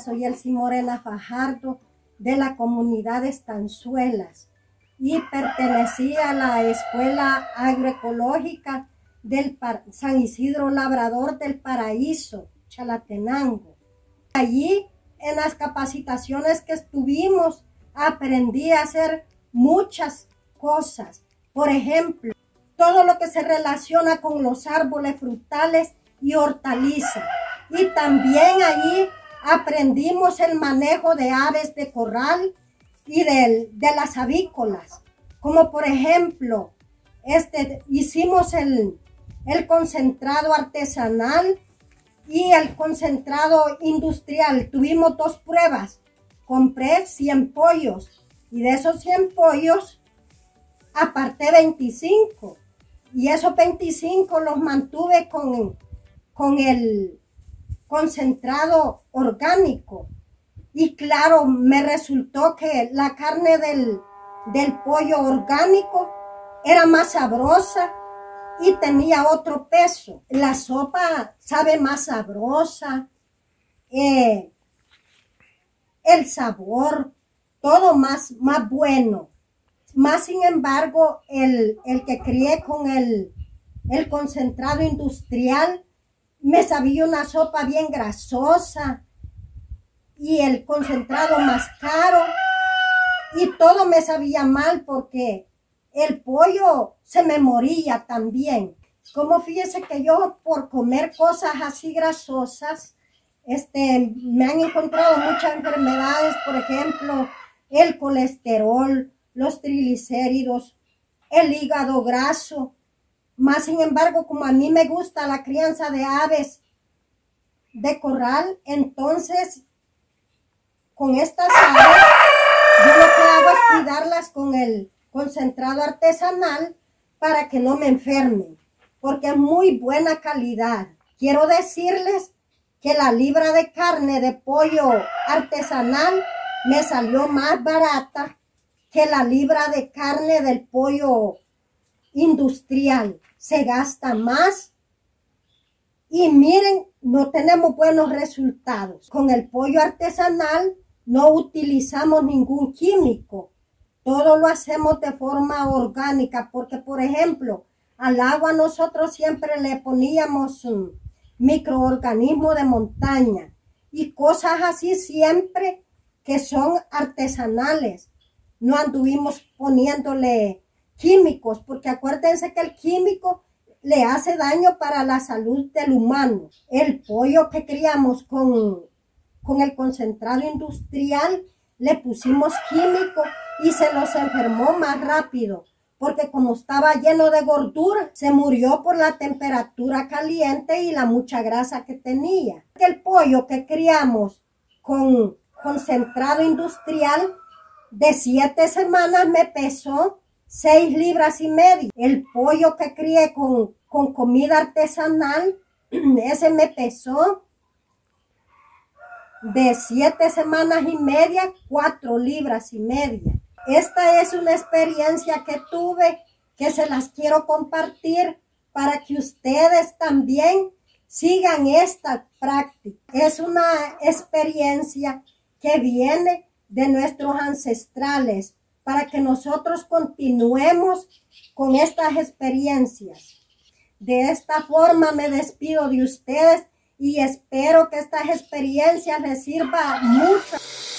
soy Elsie Morena Fajardo de la comunidad de Estanzuelas y pertenecí a la Escuela Agroecológica del San Isidro Labrador del Paraíso, Chalatenango. Allí, en las capacitaciones que estuvimos, aprendí a hacer muchas cosas. Por ejemplo, todo lo que se relaciona con los árboles frutales y hortalizas. Y también allí aprendimos el manejo de aves de corral y de las avícolas. Como por ejemplo, hicimos el concentrado artesanal y el concentrado industrial. Tuvimos 2 pruebas. Compré 100 pollos y de esos 100 pollos aparté 25. Y esos 25 los mantuve con el concentrado orgánico. Y claro, me resultó que la carne del pollo orgánico era más sabrosa y tenía otro peso. La sopa sabe más sabrosa, el sabor, todo más bueno. Más sin embargo, el que crié con el concentrado industrial, me sabía una sopa bien grasosa y el concentrado más caro y todo me sabía mal porque el pollo se me moría también. Como fíjese que yo por comer cosas así grasosas, me han encontrado muchas enfermedades, por ejemplo, el colesterol, los triglicéridos, el hígado graso. Más sin embargo, como a mí me gusta la crianza de aves de corral, entonces con estas aves yo lo que hago es cuidarlas con el concentrado artesanal para que no me enfermen, porque es muy buena calidad. Quiero decirles que la libra de carne de pollo artesanal me salió más barata que la libra de carne del pollo industrial. Se gasta más y miren, no tenemos buenos resultados. Con el pollo artesanal no utilizamos ningún químico. Todo lo hacemos de forma orgánica porque, por ejemplo, al agua nosotros siempre le poníamos microorganismos de montaña y cosas así siempre que son artesanales. No anduvimos poniéndole químicos, porque acuérdense que el químico le hace daño para la salud del humano. El pollo que criamos con el concentrado industrial, le pusimos químico y se los enfermó más rápido, porque como estaba lleno de gordura, se murió por la temperatura caliente y la mucha grasa que tenía. El pollo que criamos con concentrado industrial, de 7 semanas me pesó 6,5 libras. El pollo que crié con comida artesanal, ese me pesó de 7 semanas y media, 4,5 libras. Esta es una experiencia que tuve, que se las quiero compartir para que ustedes también sigan esta práctica. Es una experiencia que viene de nuestros ancestrales, para que nosotros continuemos con estas experiencias. De esta forma me despido de ustedes y espero que estas experiencias les sirvan mucho.